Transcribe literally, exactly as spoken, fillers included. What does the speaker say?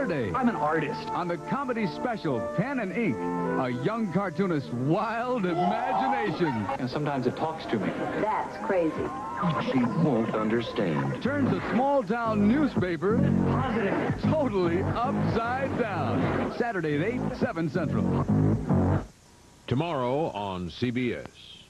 Saturday. I'm an artist. On the comedy special, Pen and Ink, a young cartoonist's wild imagination. And sometimes it talks to me. That's crazy. She won't understand. Turns a small-town newspaper Positive. totally upside down. Saturday at eight, seven Central. Tomorrow on C B S.